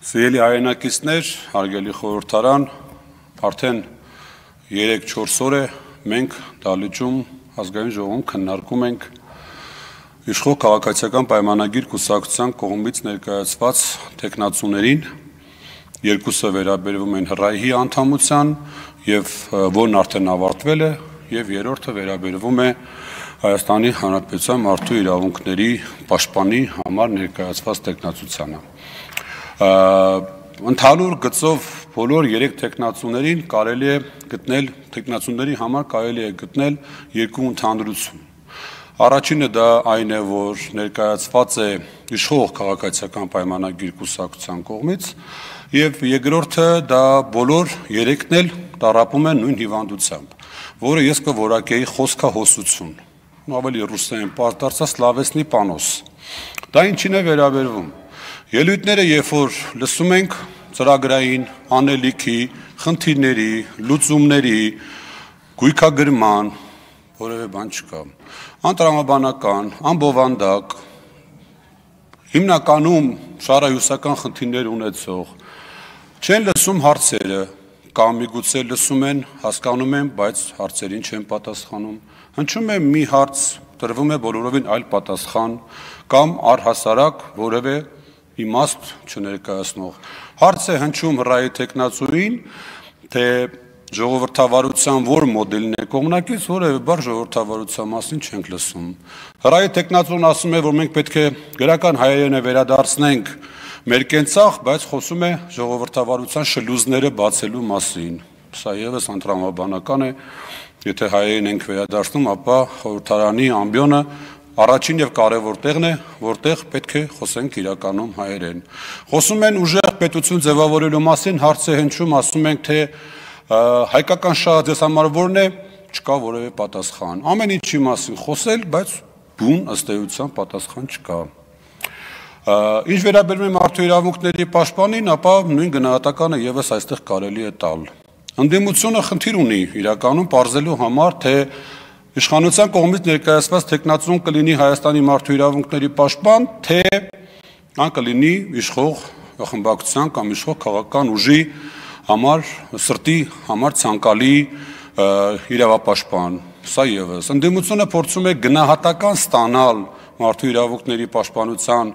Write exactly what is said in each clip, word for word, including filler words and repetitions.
Սիրելի հայրենակիցներ, հարգելի խորհրդարան, արդեն երեք-չորս օր է մենք Դահլիճում ազգային ժողովում քննարկում ենք իշխող քաղաքացիական պայմանագիր կուսակցության կողմից ներկայացված թեկնածուներին, երկուսը վերաբերվում են հռայհի անդամության եւ որն արդեն ավարտվել է, եւ երրորդը վերաբերվում է Հայաստանի Հանրապետության մարդու իրավունքների պաշտպանի համար ներկայացված թեկնածությանը։ Ընդհանուր գծով բոլոր երեք թեկնածուներին կարելի է գտնել թեկնածուների համար կարելի է գտնել երկու ընդհանրություն։ Առաջինը դա այն է, որ ներկայացված է իշխող քաղաքացիական պայմանագիր կուսակցության կողմից, եւ երկրորդը դա բոլոր երեքն էլ տառապում են նույն հիվանդությամբ, որը ես կորակեի խոսքահոսություն, ավելի ռուսերեն պարտարծած սլավեսնի պանոս։ Դա ինչին է վերաբերվում։ Ելույթները, երբ որ լսում ենք ծրագրային, անելիքի, խնդիրների, լուծումների, գույքագրման, որևէ բան չկա, անտրամաբանական, անբովանդակ, հիմնականում շարահյուսական խնդիրներ ունեցող, չեն լսում հարցերը, կամ միգուցե լսում են, հասկանում են, բայց հարցերին չեն պատասխանում, հնչում է մի հարց, տրվում է բոլորովին այլ պատասխան, կամ առհասարակ որևէ իմաստ չներկայացնող։ Հարց է հնչում հռայհի թեկնածուին, թե ժողովրդավարության որ մոդելն է կողմնակից, որևէ բառ ժողովրդավարության մասին չենք լսում։ Հռայհի թեկնածուն ասում է, որ մենք պետք է գրական հայերենը վերադարձնենք մեր կենցաղ, բայց խոսում է ժողովրդավարության շլյուզները բացելու մասին։ Սա ևս անտրամաբանական է, եթե հայերեն ենք վերադարձնում, ապա խորհրդարանի ամբիոնը առաջին եւ կարևոր տեղն է, որտեղ պետք է խոսենք իրականում հայերեն։ Խոսում են ուժեղ պետություն ձևավորելու մասին, հարց է հնչում, ասում ենք, թե հայկական շահը ձեզ համար որն է, չկա որևէ պատասխան։ Ամեն ինչի մասին խոսել, բայց բուն ըստ էության պատասխան չկա։ Ինչ վերաբերում է մարդու իրավունքների պաշտպանին, ապա նույն գնահատականը եւս այստեղ կարելի է տալ։ Ընդդիմությունը խնդիր ունի իրականում պարզելու համար, թե իշխանության կողմից ներկայացված թեկնածուն կլինի Հայաստանի մարդու իրավունքների պաշտպան, թե նա կլինի իշխող խմբակցության կամ իշխող քաղաքական ուժի համար սրտի համար ցանկալի իրավապաշտպան։ Սա եւս ընդդիմությունը փորձում է գնահատական ստանալ մարդու իրավունքների պաշտպանության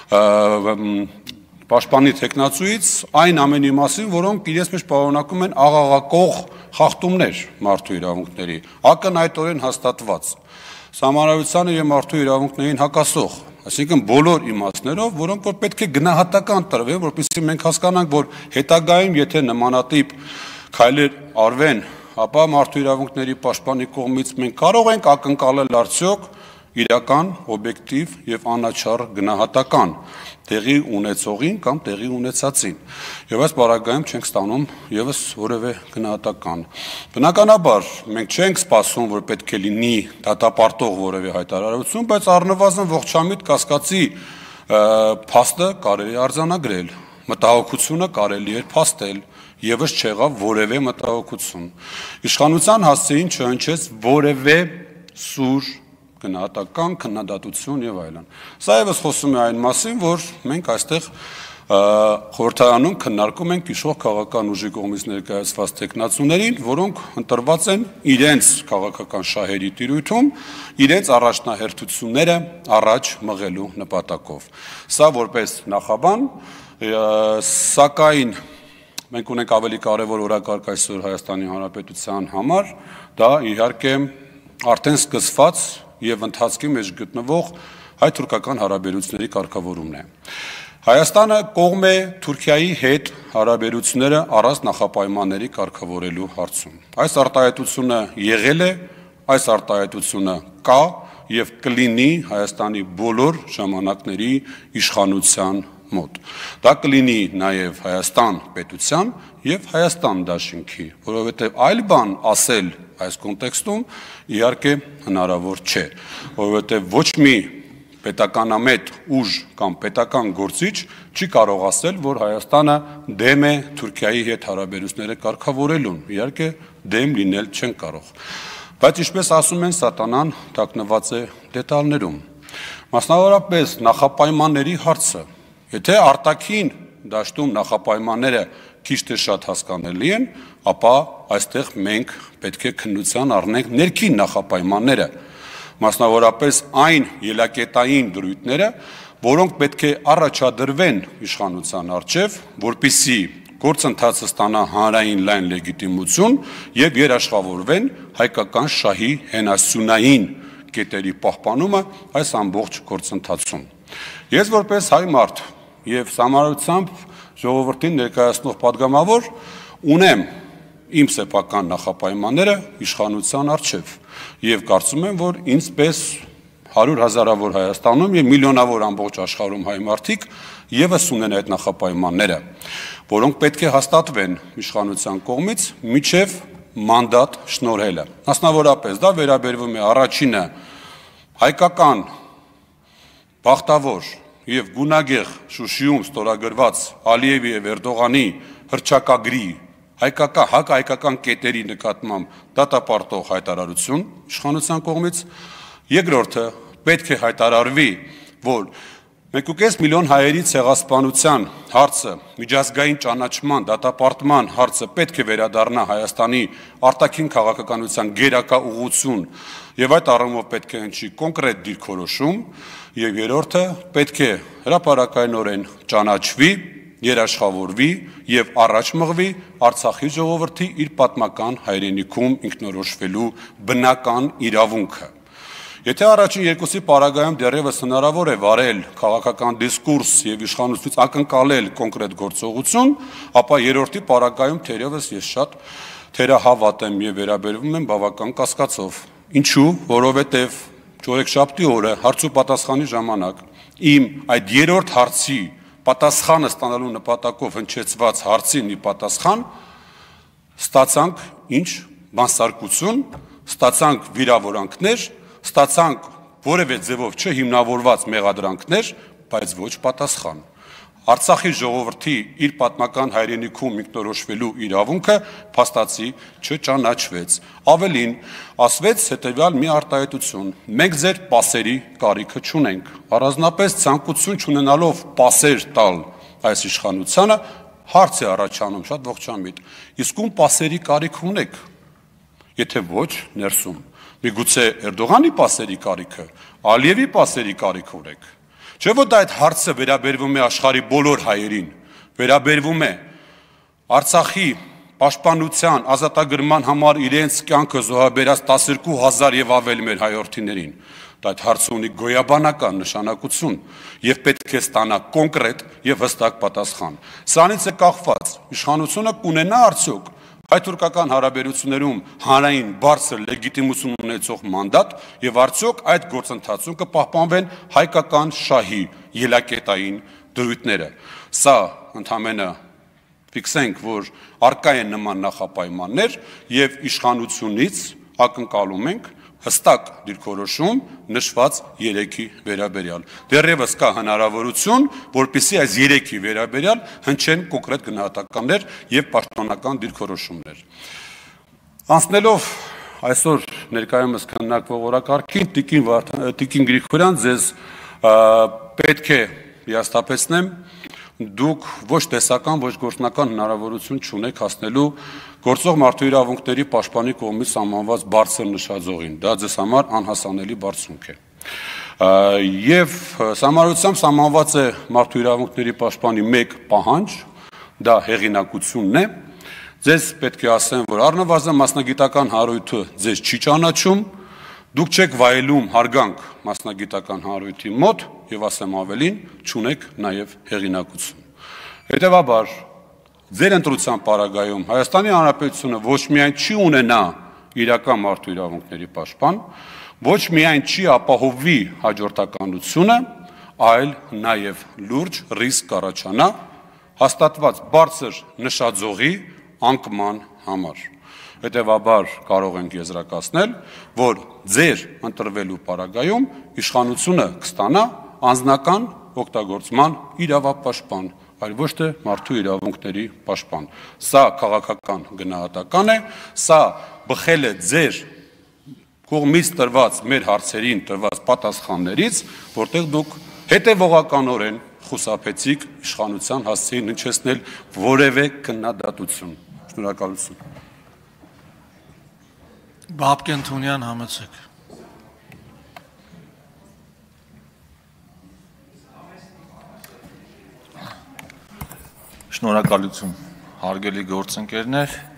պաշտպանի թեկնածուից այն ամենի մասին, որոնք իրենց մեջ պարունակում են աղաղակող խախտումներ մարդու իրավունքների, ակնհայտորեն հաստատված, սահմանադրությանը եւ մարդու իրավունքներին հակասող, այսինքն բոլոր իմաստներով, որոնք որ պետք է գնահատական տրվեն, որպեսզի մենք հասկանանք, որ հետագայում եթե նմանատիպ քայլեր արվեն, ապա մարդու իրավունքների պաշտպանի կողմից մենք կարող ենք ակնկալել արդյոք իրական, օբյեկտիվ եւ անաչառ գնահատական տեղի ունեցողին կամ տեղի ունեցածին։ Եվ այս բaragայում չենք ստանում եւս որևէ գնահատական։ Բնականաբար մենք չենք սպասում, որ պետք է լինի դատապարտող որևէ հայտարարություն, բայց առնվազն ողջամիտ կասկածի փաստը կարելի է արձանագրել, մտահոգությունը կարելի է փաստել, եւս չեղավ որևէ մտահոգություն։ Իշխանության հասցեին չհնչեց որևէ սուր գնահատական, քննադատություն եւ այլն։ Սա եւս խոսում է այն մասին, որ մենք այստեղ խորհրդարանում քննարկում ենք իշխող քաղաքական ուժի կողմից ներկայացված թեկնածուներին, որոնք ընտրված են իրենց քաղաքական շահերի տիրույթում, իրենց առաջնահերթությունները առաջ մղելու նպատակով։ Սա որպես նախաբան, սակայն մենք ունենք ավելի կարևոր օրակարգ այսօր Հայաստանի Հանրապետության համար, դա իհարկե արդեն սկսված եւ ընթացքի մեջ գտնվող հայ-թուրքական հարաբերությունների կարգավորումն է։ Հայաստանը կողմ է Թուրքիայի հետ հարաբերությունները առանց նախապայմանների կարգավորելու հարցում։ Այս արտահայտությունը եղել է, այս արտահայտությունը կա եւ կլինի Հայաստանի բոլոր ժամանակների իշխանության մոտ։ Դա կլինի նաեւ Հայաստան պետության եւ Հայաստան դաշինքի, որովհետեւ այլ բան ասել այս կոնտեքստում իհարկե հնարավոր չէ, որովհետև ոչ մի պետականամետ ուժ կամ պետական գործիչ չի կարող ասել, որ Հայաստանը դեմ է Թուրքիայի հետ հարաբերությունները կարգավորելուն, իհարկե դեմ լինել չեն կարող։ Բայց ինչպես ասում են, սատանան թաքնված է դետալներում։ Մասնավորապես նախապայմանների հարցը, եթե արտաքին դաշտում նախապայմանները քիչ թե շատ հասկանալի են, ապա այստեղ մենք պետք է քննության առնենք ներքին նախապայմանները, մասնավորապես այն ելակետային դրույթները, որոնք պետք է առաջադրվեն իշխանության առջև, որպեսզի գործընթացը ստանա հանրային լայն լեգիտիմություն եւ երաշխավորվեն հայկական շահի հենասյունային կետերի պահպանումը այս ամբողջ գործընթացում։ Ես որպես հայ մարդ եւ համառությամբ ժողովրդին ներկայացնող падգամավոր ունեմ իմ սեփական նախապայմանները իշխանության առջև եւ կարծում եմ, որ ինձ պես հարյուր հազարավոր Հայաստանում եւ միլիոնավոր ամբողջ աշխարհում հայ մարդիկ եւս ունեն այդ նախապայմանները, որոնք պետք է հաստատվեն իշխանության կողմից միջև մանդատ շնորհելը։ Մասնավորապես դա վերաբերվում է առաջինը հայկական բախտավոր եւ գունագեղ Շուշիում ստորագրված Ալիևի եւ Էրդողանի հռչակագրի հայկական հակահայկական կետերի նկատմամբ դատապարտող հայտարարություն իշխանության կողմից, երկրորդը պետք է հայտարարվի, որ մեկ ու կես միլիոն հայերի ցեղասպանության հարցը, միջազգային ճանաչման, դատապարտման հարցը պետք է վերադառնա Հայաստանի արտաքին քաղաքականության գերակա ուղղություն եւ այդ առումով պետք է հնչի կոնկրետ դիրքորոշում, եւ երրորդը պետք է հրապարակայնորեն ճանաչվի, երաշխավորվի եւ առաջ մղվի Արցախի ժողովրդի իր պատմական հայրենիքում ինքնորոշվելու բնական իրավունքը։ Եթե առաջին երկուսի պարագայում դեռևս հնարավոր է վարել քաղաքական դիսկուրս եւ իշխանությունից ակնկալել կոնկրետ գործողություն, ապա երրորդի պարագայում թերևս ես շատ թերահավատ եմ եւ վերաբերվում եմ բավական կասկածով։ Ինչու՞, որովհետեւ չորեքշաբթի օրը հարց ու պատասխանի ժամանակ իմ այդ երրորդ հարցի պատասխանը ստանալու նպատակով հնչեցված հարցին ի պատասխան ստացանք ինչ բանսարկություն, ստացանք վիրավորանքներ, ստացանք որևէ ձևով չհիմնավորված մեղադրանքներ, բայց ոչ պատասխան։ Արցախի ժողովրդի իր պատմական հայրենիքում ինքնորոշվելու իրավունքը փաստացի չճանաչվեց։ Ավելին, ասվեց հետևյալ մի արտահայտություն. մենք ձեր պասերի կարիքը չունենք։ Առանձնապես ցանկություն չունենալով պասեր տալ այս իշխանությանը, հարց է առաջանում շատ ողջամիտ։ Իսկ ում պասերի կարիք ունեք։ Եթե ոչ, ներսում միգուցե Էրդողանի պասերի կարիքը, Ալիևի պասերի կարիք ունեք։ Չէ՞ որ դա այդ հարցը վերաբերվում է աշխարհի բոլոր հայերին, վերաբերվում է Արցախի պաշտպանության, ազատագրման համար իրենց կյանքը զոհաբերած տասներկու հազար եւ ավել մեր հայրենիներին։ Դա այդ հարցը ունի գոյաբանական նշանակություն եւ պետք է ստանա կոնկրետ եւ հստակ պատասխան։ Սրանից է կախված իշխանությունը կունենա արդյոք հայ-թուրքական հարաբերություններում հանրային բարձր լեգիտիմություն ունեցող մանդատ եւ արդյոք այդ գործընթացում կպահպանվեն հայկական շահի ելակետային դրույթները։ Սա ընդհանրապես ֆիքսենք, որ արկա են նման նախապայմաններ եւ իշխանությունից ակնկալում ենք հստակ դիրքորոշում նշված երեքի վերաբերյալ։ Դեռևս կա հնարավորություն, որպեսզի այս երեքի վերաբերյալ հնչեն կոնկրետ գնահատականներ եւ պաշտոնական դիրքորոշումներ։ Անցնելով այսօր ներկայումս քննարկվող օրակարգին, Տիկին Տիկին Գրիգորյան, ձեզ պետք է հիասթափեցնեմ, դուք ոչ տեսական, ոչ գործնական հնարավորություն չունեք հասնելու գործող մարդու իրավունքների պաշտպանի կողմից սահմանված բարձր նշաձողին։ Դա ձեզ համար անհասանելի բարձունք է։ Եվ համառությամբ սահմանված է մարդու իրավունքների պաշտպանի մեկ պահանջ, դա հեղինակությունն է։ Ձեզ պետք է ասեմ, որ առնվազն մասնագիտական հարույթը ձեզ չի ճանաչում, դուք չեք վայելում հարգանք մասնագիտական հարույթի մոտ եւ ասեմ ավելին, չունեք նաեւ հեղինակություն։ Հետևաբար, ձեր ընտրության պարագայում Հայաստանի Հանրապետությունը ոչ միայն չի ունենա իրական մարդու իրավունքների պաշտպան, ոչ միայն չի ապահովի հաջորդականությունը, այլ նաեւ լուրջ ռիսկ կառաջանա հաստատված բարձր նշաձողի անկման համար։ Հետևաբար կարող ենք եզրակացնել, որ ձեր ընտրվելու պարագայում իշխանությունը կստանա անձնական օգտագործման իրավապաշտպան, այլ ոչ թե մարդու իրավունքների պաշտպան։ Սա քաղաքական գնահատական է, սա բխել է ձեր կողմից տրված մեր հարցերին տրված պատասխաններից, որտեղ դուք հետևողականորեն խուսափեցիք իշխանության հասցեին հնչեցնել որևէ քննադատություն։ Շնորհակալություն։ Բաբկեն Թունյան համեցեք։ Շնորհակալություն, հարգելի գործընկերներ,